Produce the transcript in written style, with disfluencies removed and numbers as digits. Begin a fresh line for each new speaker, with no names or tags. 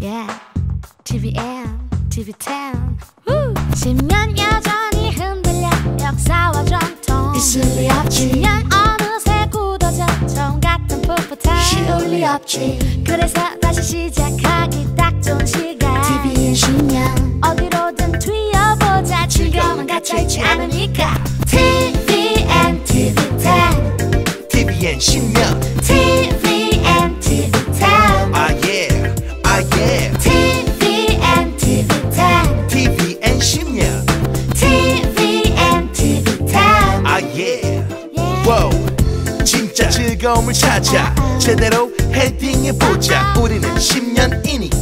Yeah, TVN, TV10 10년 여전히 흔들려 역사와 전통 있을 리 없지 10년 어느새 굳어져 처음 같은 풋풋한 쉬울 리 없지 그래서 다시 시작하기 딱 좋은 시간 TVN 10년 어디로든 튀어보자 즐거움은 갇혀있지 않으니까 TVN, TV10
TVN 10년
TVN, TV10
Ah yeah, ah yeah
TVN, TV10
TVN 10년
TVN, TV10
Ah yeah, wow 진짜 즐거움을 찾아 제대로 헤딩해보자 우리는 10년이니까